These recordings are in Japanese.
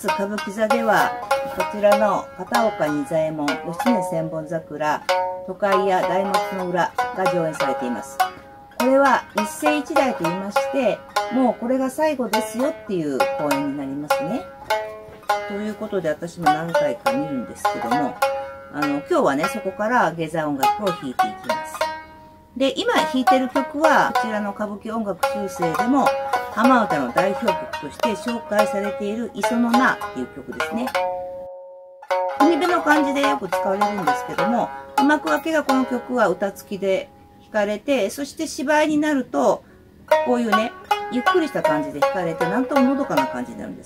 歌舞伎座では、こちらの片岡仁左衛門、義経千本桜、都会や大松の裏が上演されています。これは一世一代と言いまして、もうこれが最後ですよっていう公演になりますね。ということで私も何回か見るんですけども、今日はね、そこから下座音楽を弾いていきます。で、今弾いてる曲は、こちらの歌舞伎音楽修正でも、浜唄の代表曲として紹介されている磯の名っていう曲ですね。海辺の感じでよく使われるんですけども、幕開けがこの曲は歌付きで弾かれて、そして芝居になると、こういうね、ゆっくりした感じで弾かれて、なんとものどかな感じになるんです。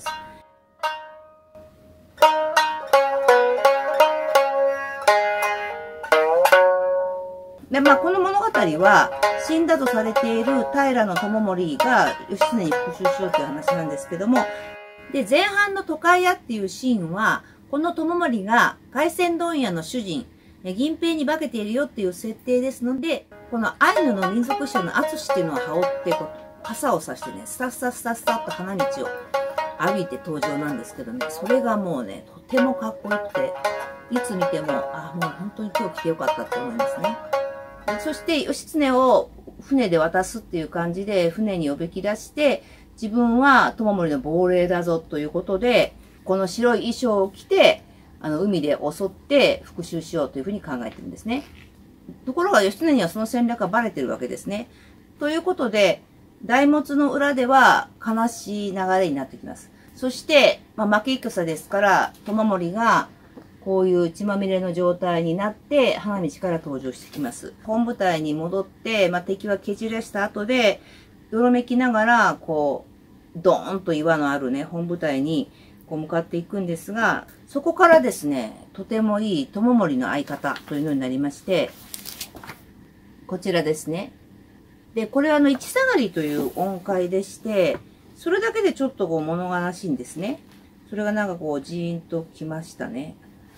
で、この物語は、死んだとされている平知盛が義経に復讐しようという話なんですけども、で、前半の都会屋っていうシーンは、この知盛が海鮮問屋の主人、銀平に化けているよっていう設定ですので、このアイヌの民族衣装の淳っていうのを羽織って、傘をさしてね、スタッサスタスタッと花道を歩いて登場なんですけどね、それがもうね、とてもかっこよくて、いつ見ても、もう本当に今日来てよかったって思いますね。そして、義経を船で渡すっていう感じで、船におびき出して、自分は知盛の亡霊だぞということで、この白い衣装を着て、海で襲って復讐しようというふうに考えてるんですね。ところが義経にはその戦略がバレてるわけですね。ということで、大物の裏では悲しい流れになってきます。そして、負け戦ですから、知盛が、こういう血まみれの状態になって、花道から登場してきます。本部隊に戻って、敵は蹴散らした後で、よろめきながら、ドーンと岩のあるね、本部隊に、向かっていくんですが、そこからですね、とてもいい知盛の相方というのになりまして、こちらですね。で、これは一下がりという音階でして、それだけでちょっと物悲しいんですね。それがなんかジーンときましたね。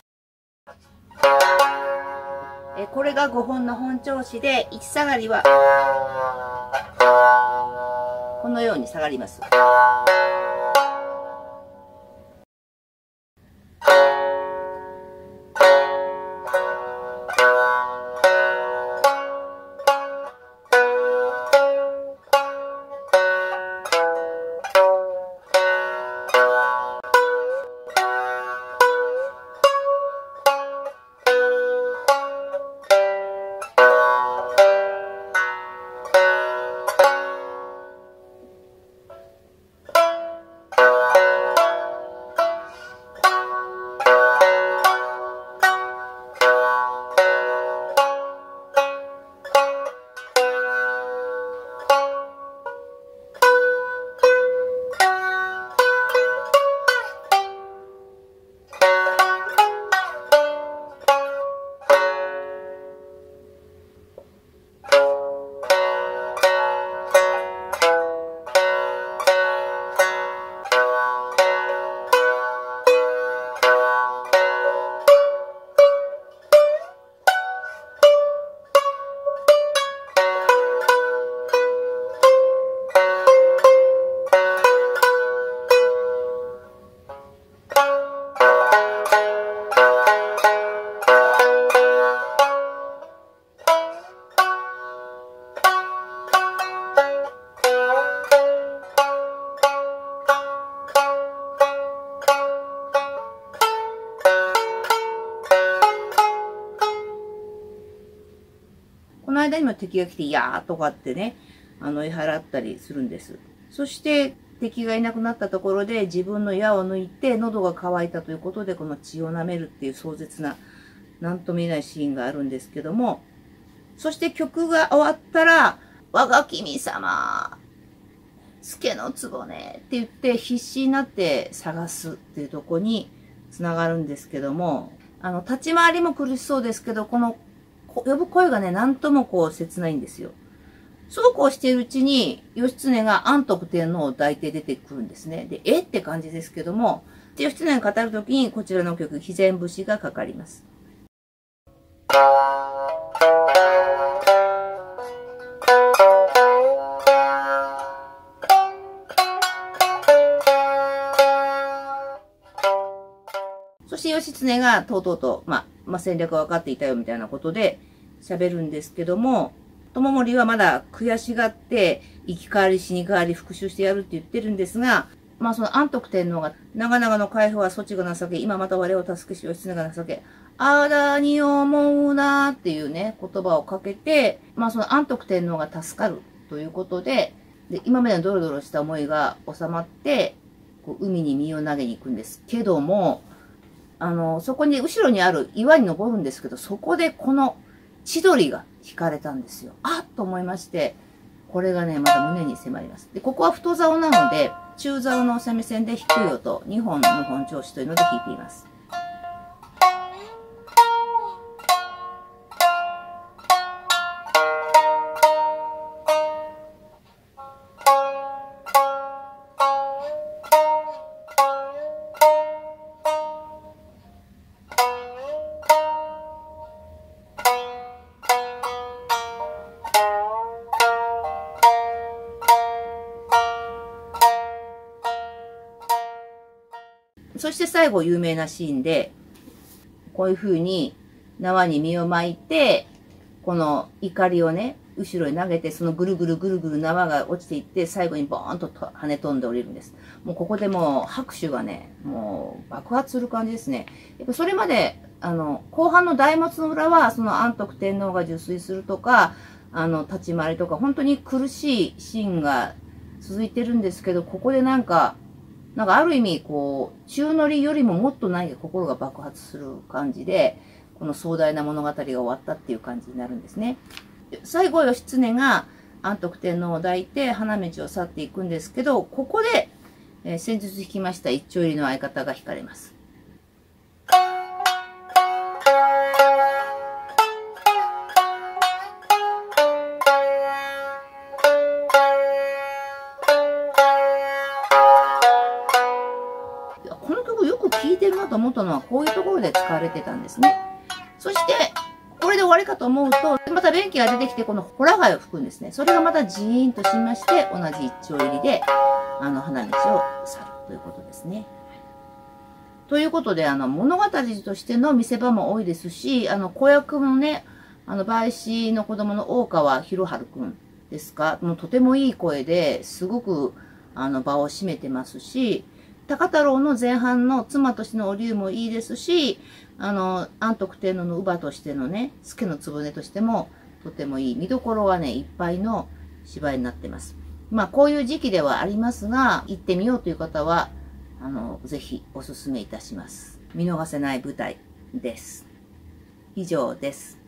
これが5本の本調子で、1下がりは、このように下がります。この間にも敵が来て、やーとかってね、追い払ったりするんです。そして、敵がいなくなったところで自分の矢を抜いて喉が渇いたということで、この血を舐めるっていう壮絶な、なんとも言えないシーンがあるんですけども、そして曲が終わったら、我が君様、助の局ねって言って必死になって探すっていうとこに繋がるんですけども、立ち回りも苦しそうですけど、この呼ぶ声がね、なんとも切ないんですよ。そうこうしているうちに、義経が安徳天皇を抱いて出てくるんですね。で、って感じですけども、義経が語るときにこちらの曲、肥前節がかかります。 義経がとうとうと、戦略が分かっていたよみたいなことで喋るんですけども、友盛はまだ悔しがって、生き変わり死に変わり復讐してやるって言ってるんですが、その安徳天皇が、長々の解放はそちが情け、今また我を助けし義経が情け、あだに思うなっていうね、言葉をかけて、その安徳天皇が助かるということで、今までのドロドロした思いが収まって、海に身を投げに行くんですけども、そこに、後ろにある岩に登るんですけど、そこでこの千鳥が引かれたんですよ。あっと思いまして、これがね、また胸に迫ります。で、ここは太竿なので、中竿の三味線で低い音、2本の本調子というので弾いています。そして最後有名なシーンで、こういう風に縄に身を巻いて、この怒りをね、後ろに投げて、そのぐるぐるぐるぐる縄が落ちていって、最後にボーンと跳ね飛んで降りるんです。もうここでもう拍手がね、もう爆発する感じですね。やっぱそれまで、後半の大松の裏は、その安徳天皇が入水するとか、立ち回りとか、本当に苦しいシーンが続いてるんですけど、ここでなんかある意味、宙乗りよりももっと心が爆発する感じで、この壮大な物語が終わったっていう感じになるんですね。最後、義経が安徳天皇を抱いて花道を去っていくんですけど、ここで、先日弾きました一丁入りの相方が弾かれます。この曲よく聴いてるなと思ったのはこういうところで使われてたんですね。そして、これで終わりかと思うと、また便器が出てきてこのホラ貝を吹くんですね。それがまたジーンとしまして、同じ一丁入りで、花道を去るということですね。ということで、物語としての見せ場も多いですし、子役もね、梅子の子供の大川博春くんですか、もうとてもいい声ですごく、場を占めてますし、高太郎の前半の妻としてのお龍もいいですし、安徳天皇の乳母としてのね、助の局としてもとてもいい見どころがね、いっぱいの芝居になってます。こういう時期ではありますが、行ってみようという方は、ぜひお勧めいたします。見逃せない舞台です。以上です。